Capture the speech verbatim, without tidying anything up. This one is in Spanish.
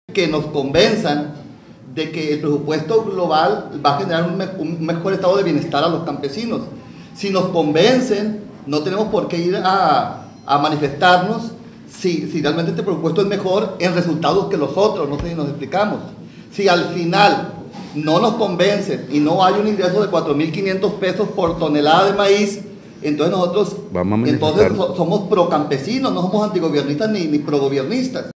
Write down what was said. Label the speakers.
Speaker 1: que nos convenzan de que el presupuesto global va a generar un, me un mejor estado de bienestar a los campesinos. Si nos convencen, no tenemos por qué ir a, a manifestarnos si, si realmente este presupuesto es mejor en resultados que los otros, no sé si nos explicamos. Si al final no nos convencen y no hay un ingreso de cuatro mil quinientos pesos por tonelada de maíz, entonces nosotros
Speaker 2: Vamos a
Speaker 1: entonces somos procampesinos, no somos antigobiernistas ni, ni progobiernistas.